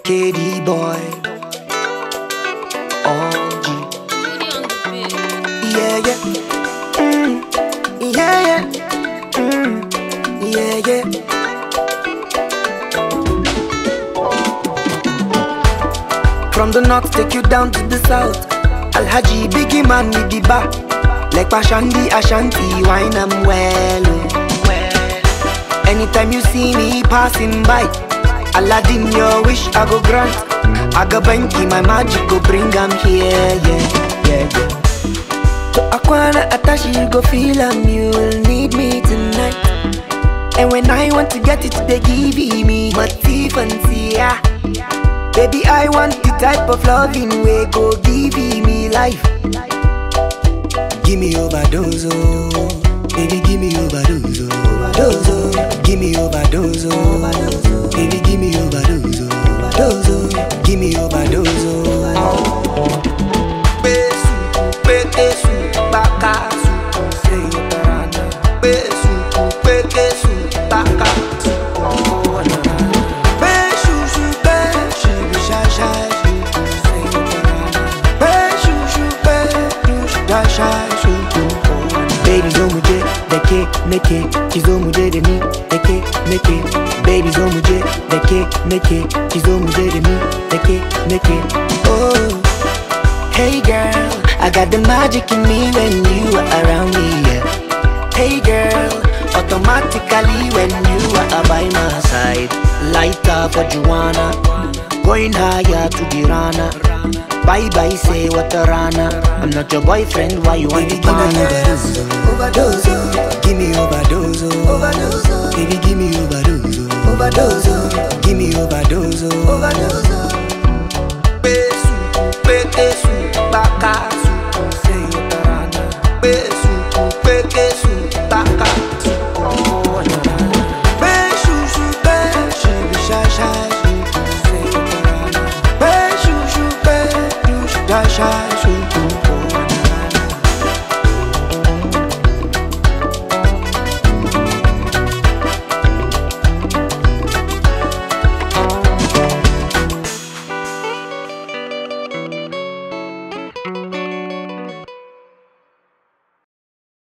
KD boy. Oh, yeah, yeah. Yeah, yeah. Yeah, yeah. From the north, take you down to the south. Alhaji, biggie man with the bar. Like Pashandi, Ashanti, wine I'm well. Anytime you see me passing by, Aladdin, your wish I go grant. Aga banky, my magic go bring them here, yeah, yeah, yeah. To Aquana, Atashi, you go feel you'll need me tonight. And when I want to get it, they give me motif and see, yeah. Baby, I want the type of loving way go give me life. Give me overdose, oh. Baby, give me overdose, overdose, oh. Give me overdose, oh. Baby, give me overdose, overdose, oh. Give me overdose, oh. Besu, pekesu, bakasu, say yotarana. Besu, pekesu, bakasu, oh na. Besu, besu, shasha, say yotarana. Besu, besu, shasha. Baby zo muje da ke nake, ki zo muje da ni da ke nake. Baby zo muje da ke nake, ki zo muje da ni da ke nake. Oh, hey girl, I got the magic in me when you are around me, yeah. Hey girl, automatically when you are by my side. Light up what you wanna, going higher to the runner. Bye bye, say what a runner. I'm not your boyfriend, why you want to give me overdose, overdose, give me overdose, overdose, baby give me overdose, overdose, give me overdose, overdose. Besu, pekesu, bakasu, say what a runner. Besu, pekesu, bakasu, oh na na. Besu, besu, shasha, say what a runner. Besu, besu, shasha.